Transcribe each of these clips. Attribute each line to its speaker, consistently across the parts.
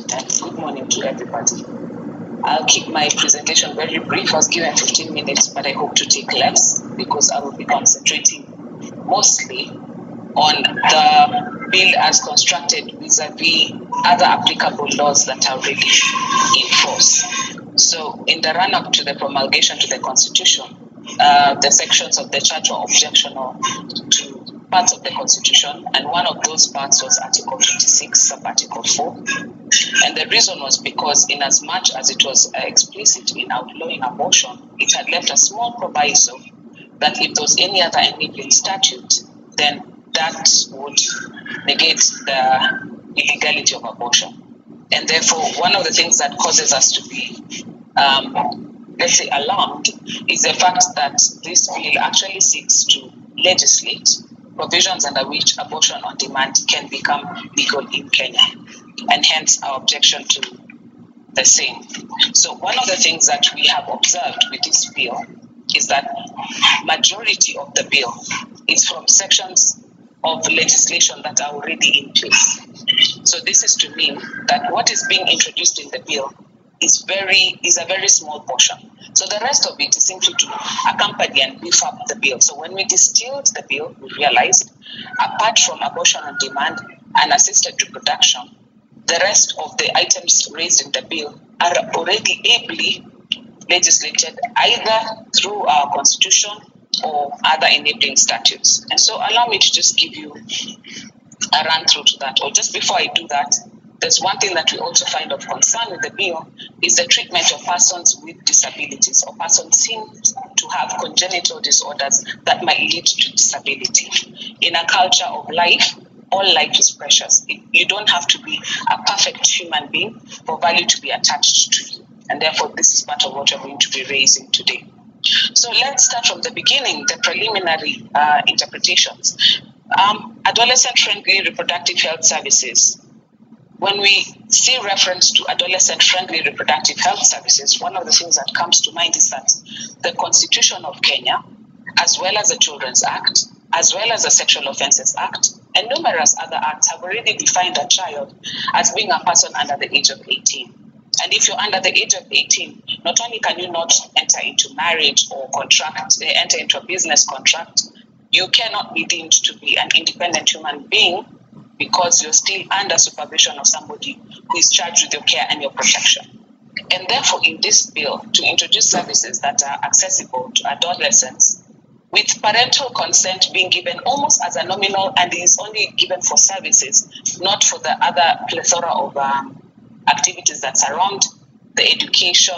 Speaker 1: and good morning to everybody. I'll keep my presentation very brief. I was given 15 minutes, but I hope to take less because I will be concentrating mostly on the bill as constructed vis-a-vis other applicable laws that are already in force. So in the run-up to the promulgation to the Constitution, the sections of the Charter were objectionable to parts of the Constitution, and one of those parts was Article 56, sub-Article 4. And the reason was because in as much as it was explicit in outlawing abortion, it had left a small proviso that if there was any other enabling statute, then that would negate the illegality of abortion. And therefore, one of the things that causes us to be, let's say, alarmed is the fact that this bill actually seeks to legislate provisions under which abortion on demand can become legal in Kenya, and hence our objection to the same. So one of the things that we have observed with this bill is that majority of the bill is from sections of legislation that are already in place. So this is to mean that what is being introduced in the bill is a very small portion. So the rest of it is simply to accompany and beef up the bill. So when we distilled the bill, we realized, apart from abortion on demand and assisted reproduction, the rest of the items raised in the bill are already ably legislated either through our constitution or other enabling statutes. And so allow me to just give you a run through to that. Or just before I do that, there's one thing that we also find of concern with the bill is the treatment of persons with disabilities or persons seen to have congenital disorders that might lead to disability. In a culture of life, all life is precious. You don't have to be a perfect human being for value to be attached to you. And therefore, this is part of what we're going to be raising today. So let's start from the beginning, the preliminary interpretations. Adolescent-friendly reproductive health services. When we see reference to adolescent-friendly reproductive health services, one of the things that comes to mind is that the Constitution of Kenya, as well as the Children's Act, as well as the Sexual Offences Act, and numerous other acts have already defined a child as being a person under the age of 18. And if you're under the age of 18, not only can you not enter into marriage or enter into a business contract, you cannot be deemed to be an independent human being because you're still under supervision of somebody who is charged with your care and your protection. And therefore, in this bill, to introduce services that are accessible to adolescents, with parental consent being given almost as a nominal, and is only given for services, not for the other plethora of activities that surround the education,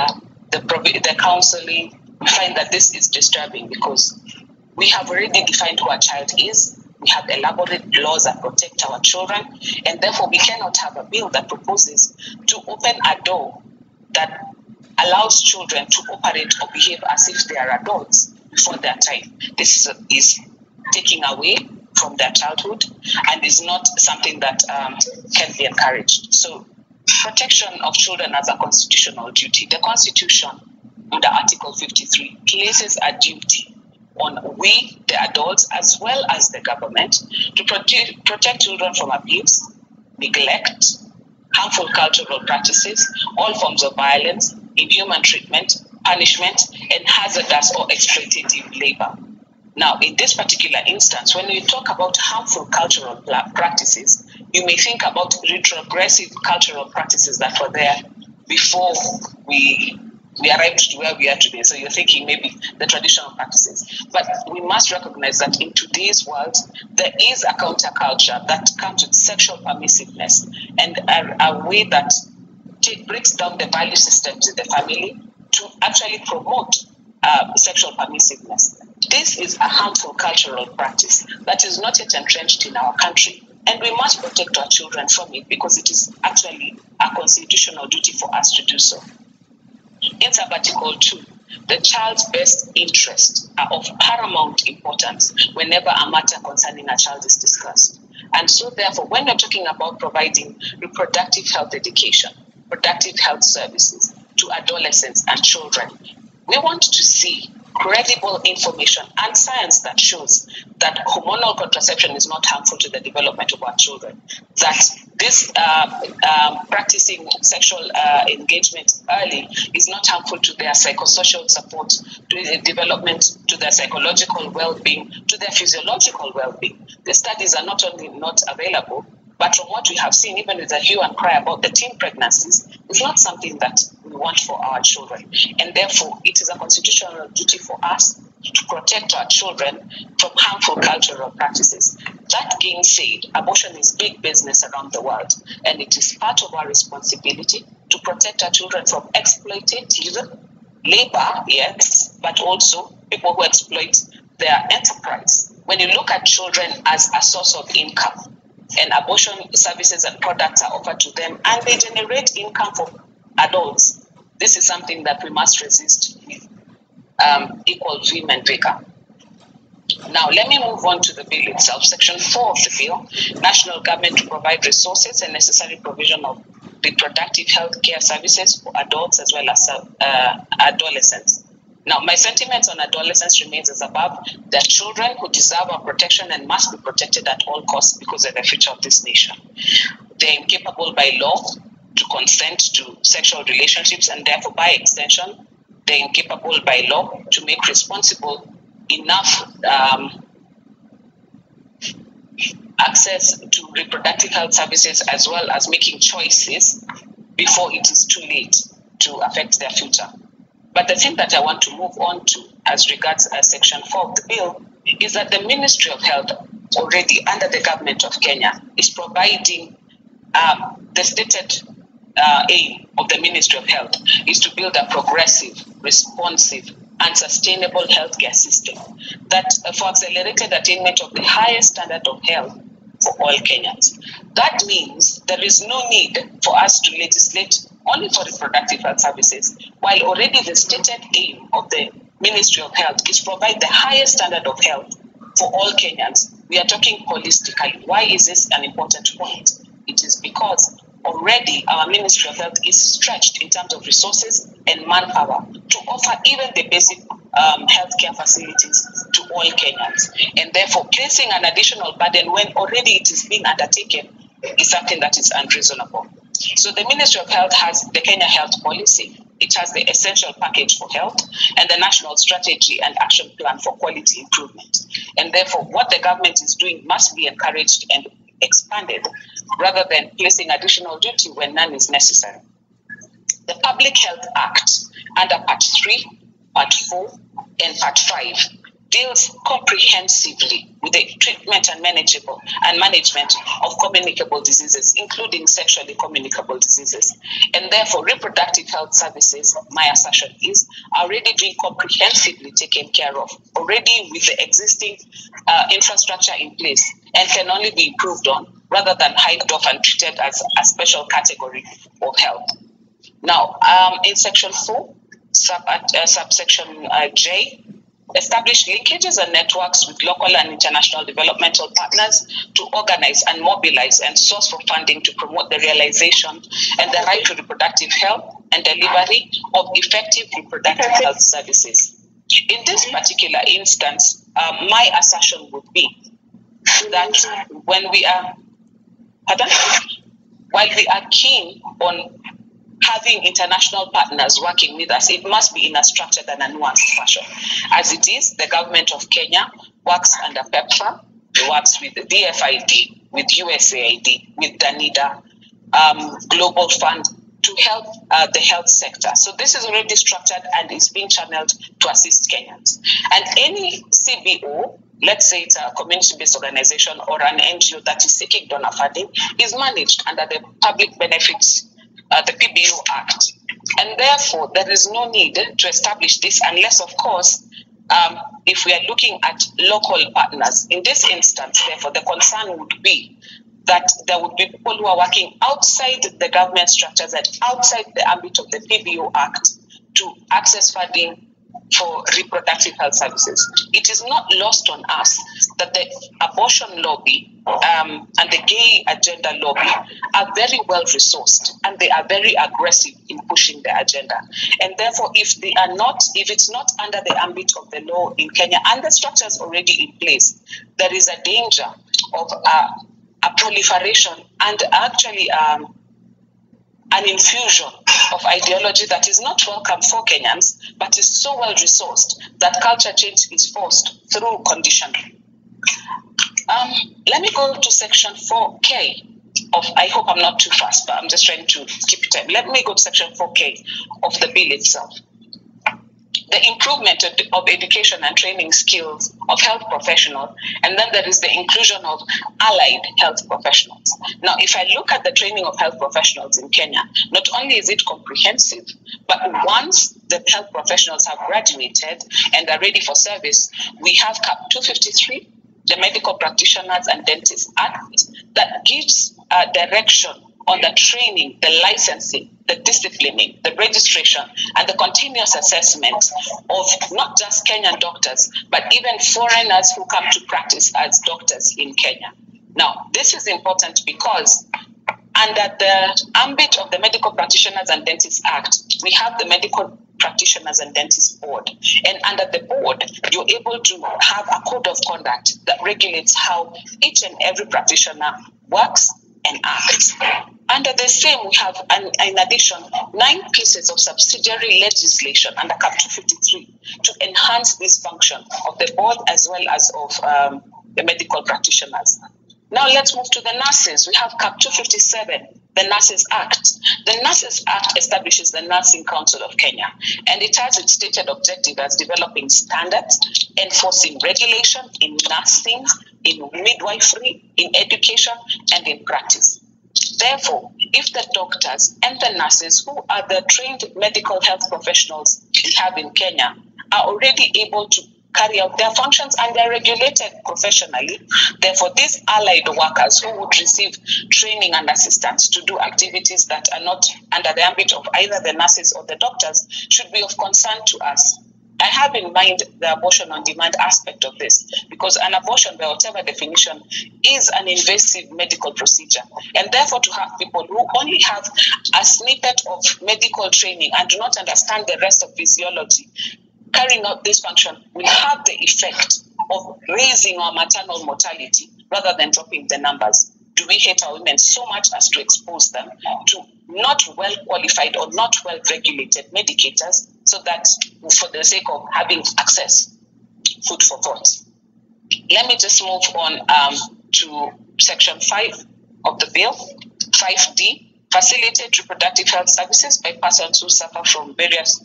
Speaker 1: the counseling, we find that this is disturbing because we have already defined who a child is. We have elaborate laws that protect our children, and therefore we cannot have a bill that proposes to open a door that allows children to operate or behave as if they are adults before their time. This is taking away from their childhood and is not something that can be encouraged. So protection of children as a constitutional duty. The Constitution, under Article 53, places a duty on we, the adults, as well as the government, to protect children from abuse, neglect, harmful cultural practices, all forms of violence, inhuman treatment, punishment, and hazardous or exploitative labor. Now, in this particular instance, when we talk about harmful cultural practices, you may think about retrogressive cultural practices that were there before we arrived to where we are today. So you're thinking maybe the traditional practices. But we must recognize that in today's world, there is a counterculture that comes with sexual permissiveness and a way that breaks down the value systems in the family to actually promote sexual permissiveness. This is a harmful cultural practice that is not yet entrenched in our country. And we must protect our children from it because it is actually a constitutional duty for us to do so. In sub-Article 2, the child's best interests are of paramount importance whenever a matter concerning a child is discussed. And so therefore, when we're talking about providing reproductive health education, reproductive health services to adolescents and children, we want to see credible information and science that shows that hormonal contraception is not harmful to the development of our children, that this practicing sexual engagement early is not harmful to their psychosocial support, to their development, to their psychological well-being, to their physiological well-being. The studies are not only not available, but from what we have seen, even with the hue and cry about the teen pregnancies, it's not something that we want for our children. And therefore, it is a constitutional duty for us to protect our children from harmful cultural practices. That being said, abortion is big business around the world, and it is part of our responsibility to protect our children from exploitative labor, yes, but also people who exploit their enterprise. When you look at children as a source of income, and abortion services and products are offered to them, and they generate income for adults, this is something that we must resist with equal vim and vigor. Now, let me move on to the bill itself. Section 4 of the bill, national government to provide resources and necessary provision of reproductive health care services for adults as well as adolescents. Now, my sentiments on adolescents remains as above. They're children who deserve our protection and must be protected at all costs because they're the future of this nation. They're incapable by law to consent to sexual relationships, and therefore, by extension, they're incapable by law to make responsible enough access to reproductive health services, as well as making choices before it is too late to affect their future. But the thing that I want to move on to as regards Section 4 of the bill is that the Ministry of Health already under the government of Kenya is providing the stated aim of the Ministry of Health is to build a progressive, responsive, and sustainable healthcare system that for accelerated attainment of the highest standard of health for all Kenyans. That means there is no need for us to legislate only for reproductive health services, while already the stated aim of the Ministry of Health is provide the highest standard of health for all Kenyans. We are talking holistically. Why is this an important point? It is because already our Ministry of Health is stretched in terms of resources and manpower to offer even the basic healthcare facilities to all Kenyans. And therefore, placing an additional burden when already it is being undertaken is something that is unreasonable. So the Ministry of Health has the Kenya Health Policy. It has the Essential Package for Health and the National Strategy and Action Plan for Quality Improvement. And therefore, what the government is doing must be encouraged and expanded rather than placing additional duty when none is necessary. The Public Health Act under Part 3, Part 4, and Part 5 deals comprehensively with the treatment and management of communicable diseases, including sexually communicable diseases. And therefore, reproductive health services, my assertion is, are already being comprehensively taken care of, already with the existing infrastructure in place, and can only be improved on rather than hyped off and treated as a special category of health. Now, in Section 4, subsection J, establish linkages and networks with local and international developmental partners to organize and mobilize and source for funding to promote the realization and the right to reproductive health and delivery of effective reproductive health services. In this particular instance, my assertion would be that while we are keen on having international partners working with us, it must be in a structured and a nuanced fashion. As it is, the government of Kenya works under PEPFAR, it works with the DFID, with USAID, with Danida, Global Fund to help the health sector. So this is already structured and is being channeled to assist Kenyans. And any CBO, let's say it's a community-based organization or an NGO that is seeking donor funding, is managed under the Public Benefits the PBU Act. And therefore, there is no need to establish this unless, of course, if we are looking at local partners. In this instance, therefore, the concern would be that there would be people who are working outside the government structures and outside the ambit of the PBU Act to access funding for reproductive health services. It is not lost on us that the abortion lobby and the gay agenda lobby are very well resourced, and they are very aggressive in pushing the agenda. And therefore, if it's not under the ambit of the law in Kenya and the structures already in place, there is a danger of a proliferation and actually an infusion of ideology that is not welcome for Kenyans, but is so well resourced that culture change is forced through conditioning. Let me go to section 4K of, I hope I'm not too fast, but I'm just trying to keep time. Let me go to section 4K of the bill itself. The improvement of education and training skills of health professionals, and then there is the inclusion of allied health professionals. Now, if I look at the training of health professionals in Kenya, not only is it comprehensive, but once the health professionals have graduated and are ready for service, we have CAP 253, the Medical Practitioners and Dentists Act, that gives direction on the training, the licensing, the disciplining, the registration, and the continuous assessment of not just Kenyan doctors, but even foreigners who come to practice as doctors in Kenya. Now, this is important because under the ambit of the Medical Practitioners and Dentists Act, we have the Medical Practitioners and Dentists Board. And under the board, you're able to have a code of conduct that regulates how each and every practitioner works and acts. Under the same, we have, in addition, 9 pieces of subsidiary legislation under CAP 253 to enhance this function of the board as well as of the medical practitioners. Now let's move to the nurses. We have CAP 257, the Nurses Act. The Nurses Act establishes the Nursing Council of Kenya, and it has its stated objective as developing standards, enforcing regulation in nursing, in midwifery, in education, and in practice. Therefore, if the doctors and the nurses, who are the trained medical health professionals we have in Kenya, are already able to carry out their functions and they're regulated professionally, therefore these allied workers who would receive training and assistance to do activities that are not under the ambit of either the nurses or the doctors should be of concern to us. I have in mind the abortion on demand aspect of this, because an abortion, by whatever definition, is an invasive medical procedure. And therefore, to have people who only have a snippet of medical training and do not understand the rest of physiology carrying out this function will have the effect of raising our maternal mortality rather than dropping the numbers. Do we hate our women so much as to expose them to not well qualified or not well regulated medicators, so that for the sake of having access? Food for thought. Let me just move on to section 5 of the bill, 5D. Facilitate reproductive health services by persons who suffer from various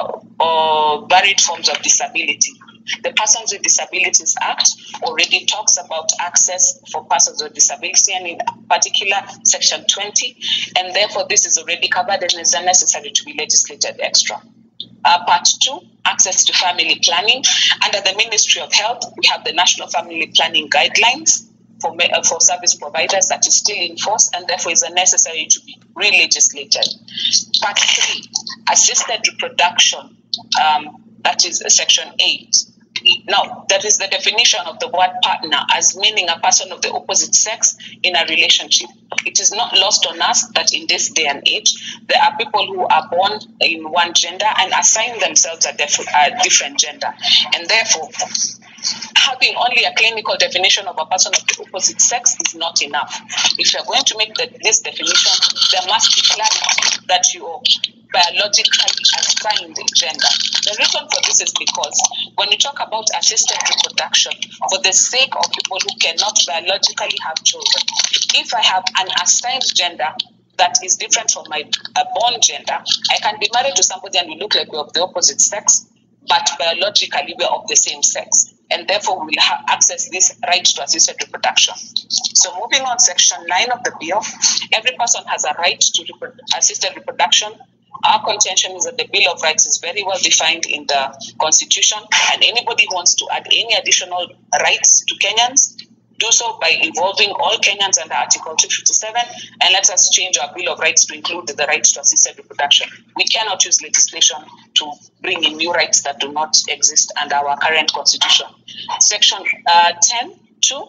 Speaker 1: or varied forms of disability. The Persons with Disabilities Act already talks about access for persons with disability, and in particular, Section 20, and therefore this is already covered and is unnecessary to be legislated extra. Part 2, access to family planning. Under the Ministry of Health, we have the National Family Planning Guidelines for service providers that is still in force, and therefore is unnecessary to be re-legislated. Part 3, assisted reproduction, that is Section 8. Now, that is the definition of the word partner as meaning a person of the opposite sex in a relationship. It is not lost on us that in this day and age, there are people who are born in one gender and assign themselves a different gender. And therefore, having only a clinical definition of a person of the opposite sex is not enough. If you're going to make this definition, there must be clarity that you are biologically assigned gender. The reason for this is because when you talk about assisted reproduction, for the sake of people who cannot biologically have children, if I have an assigned gender that is different from my born gender, I can be married to somebody and we look like we're of the opposite sex, but biologically we're of the same sex. And therefore, we will have access this right to assisted reproduction. So moving on, Section 9 of the bill, every person has a right to assisted reproduction. Our contention is that the Bill of Rights is very well defined in the Constitution, and anybody who wants to add any additional rights to Kenyans, do so by involving all Kenyans under Article 257, and let us change our Bill of Rights to include the right to assisted reproduction. We cannot use legislation to bring in new rights that do not exist under our current constitution. Section 10(2).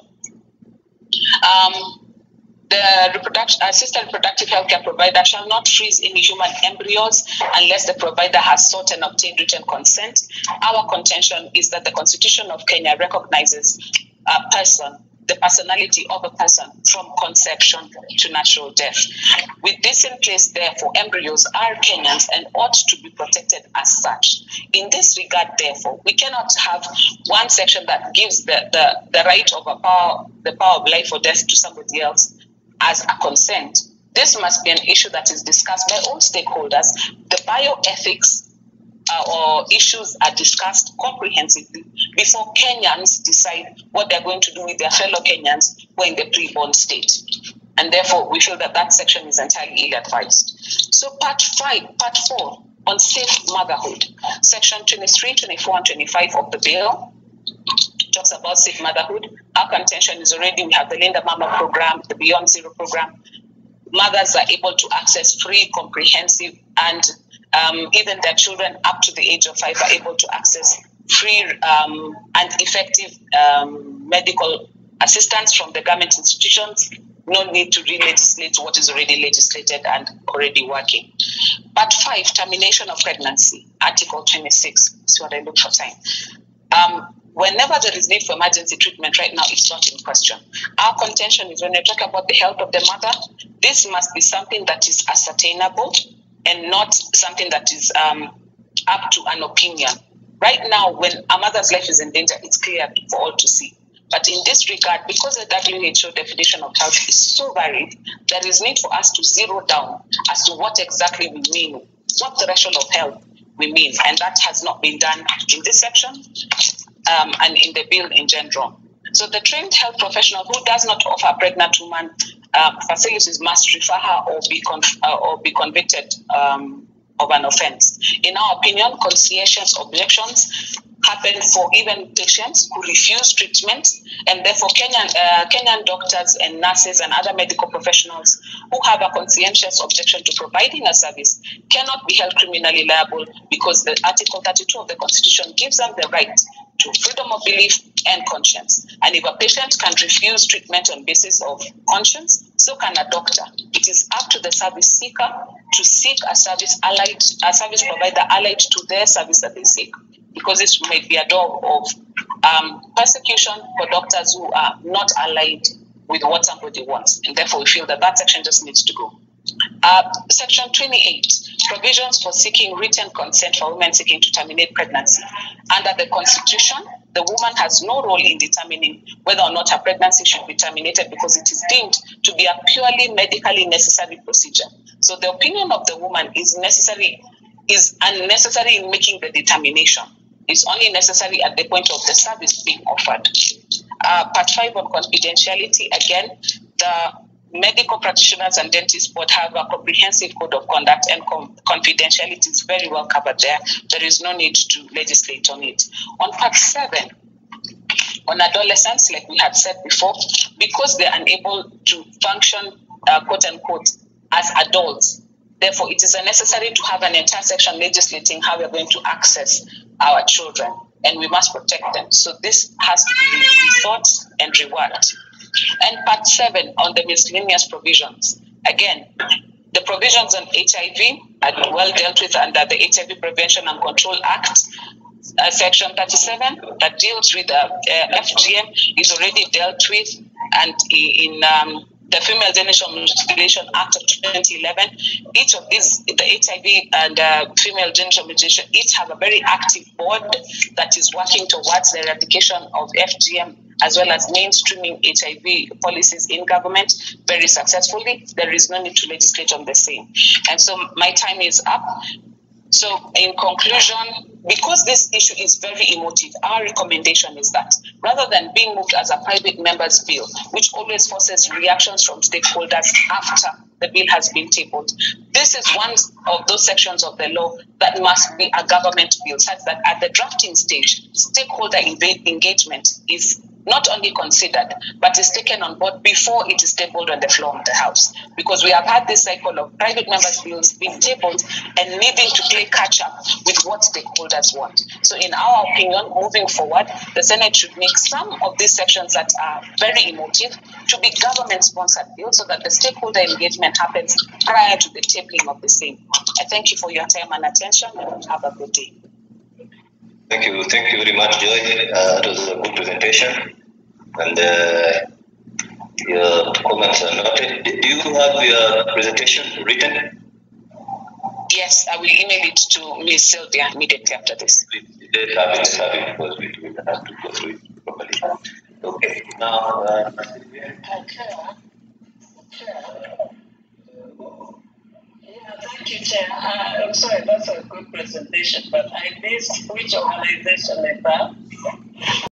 Speaker 1: The assisted reproductive healthcare provider shall not freeze any human embryos unless the provider has sought and obtained written consent. Our contention is that the Constitution of Kenya recognizes a person, the personality of a person from conception to natural death. With this in place, therefore, embryos are Kenyans and ought to be protected as such. In this regard, therefore, we cannot have one section that gives the right of the power of life or death to somebody else as a consent. This must be an issue that is discussed by all stakeholders. The bioethics or issues are discussed comprehensively before Kenyans decide what they're going to do with their fellow Kenyans who are in the preborn state. And therefore, we feel that that section is entirely ill-advised. So part 4 on safe motherhood, section 23, 24, and 25 of the bill talks about safe motherhood. Our contention is already we have the Linda Mama program, the Beyond Zero program. Mothers are able to access free, comprehensive, and even their children up to the age of 5 are able to access free and effective medical assistance from the government institutions. No need to re-legislate what is already legislated and already working. Part 5, termination of pregnancy, Article 26. That's what I look for time. Whenever there is need for emergency treatment right now, it's not in question. Our contention is when we talk about the health of the mother, this must be something that is ascertainable and not something that is up to an opinion. Right now, when a mother's life is in danger, it's clear for all to see. But in this regard, because the WHO definition of health is so varied, there is need for us to zero down as to what exactly we mean, what threshold of health we mean. And that has not been done in this section and in the bill in general. So the trained health professional who does not offer a pregnant woman facilities must refer her or be convicted of an offense. In our opinion, conscientious objections happen for even patients who refuse treatment, and therefore Kenyan doctors and nurses and other medical professionals who have a conscientious objection to providing a service cannot be held criminally liable because the Article 32 of the Constitution gives them the right to freedom of belief and conscience. And if a patient can refuse treatment on basis of conscience, so can a doctor. It is up to the service seeker to seek a service provider allied to their service that they seek, because this might be a door of persecution for doctors who are not allied with what somebody wants. And therefore, we feel that that section just needs to go. Section 28, provisions for seeking written consent for women seeking to terminate pregnancy. Under the Constitution, the woman has no role in determining whether or not her pregnancy should be terminated because it is deemed to be a purely medically necessary procedure. So the opinion of the woman is unnecessary in making the determination. It's only necessary at the point of the service being offered. Part 5 on confidentiality, again, the Medical Practitioners and Dentists Board have a comprehensive code of conduct, and confidentiality is very well covered there. There is no need to legislate on it. On part 7, on adolescents, like we had said before, because they are unable to function, quote unquote, as adults, therefore it is necessary to have an entire section legislating how we are going to access our children, and we must protect them. So this has to be rethought and reworked. And part 7 on the miscellaneous provisions. Again, the provisions on HIV are well dealt with under the HIV Prevention and Control Act. Section 37 that deals with FGM is already dealt with, and in the Female Genital Mutilation Act of 2011, each of these, the HIV and female genital mutilation, each have a very active board that is working towards the eradication of FGM as well as mainstreaming HIV policies in government very successfully. There is no need to legislate on the same. And so my time is up. So in conclusion, because this issue is very emotive, our recommendation is that rather than being moved as a private member's bill, which always forces reactions from stakeholders after the bill has been tabled, this is one of those sections of the law that must be a government bill, such that at the drafting stage, stakeholder engagement is not only considered, but is taken on board before it is tabled on the floor of the House. Because we have had this cycle of private members' bills being tabled and needing to play catch-up with what stakeholders want. So in our opinion, moving forward, the Senate should make some of these sections that are very emotive to be government-sponsored bills so that the stakeholder engagement happens prior to the tabling of the same. I thank you for your time and attention, and have a good day.
Speaker 2: Thank you very much, Joy. It was a good presentation, and your comments are noted. Do you have your presentation written?
Speaker 1: Yes, I will email it to Ms. Sylvia immediately after this.
Speaker 2: Let's have it because we will have to go through it properly. Okay, now.
Speaker 3: Thank you, Chair. I'm sorry, that's a good presentation, but I missed which organization is that?